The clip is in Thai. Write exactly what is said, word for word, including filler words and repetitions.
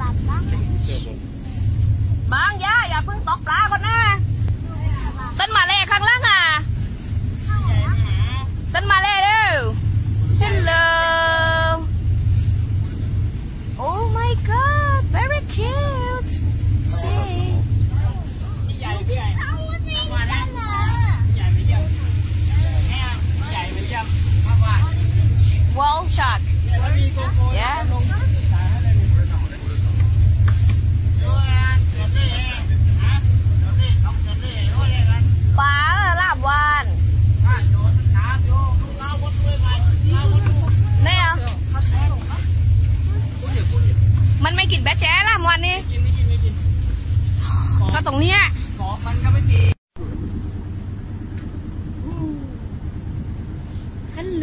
บางย่าอย่าเพิ่งตกปลาก่อนนะต้นมาเล่ข้างล่างอ่ะต้นมาเล่เร็ว Hello Oh my God very cute see Wall shark yeahปลาลาบวานเนี่ยมันไม่กินแบะแจ๊ล่ะวันนี้ก็ตรงเนี้ยฮัลโหล